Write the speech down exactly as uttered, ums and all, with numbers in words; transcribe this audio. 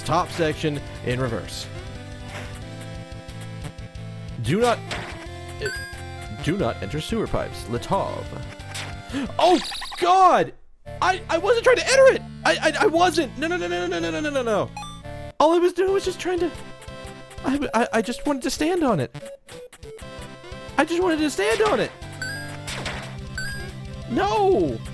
top section in reverse. Do not... Uh, do not enter sewer pipes. Letov. Oh, God! I, I wasn't trying to enter it! I, I, I wasn't! No, no, no, no, no, no, no, no, no, no. All I was doing was just trying to... I, I, I just wanted to stand on it. I just wanted to stand on it. No!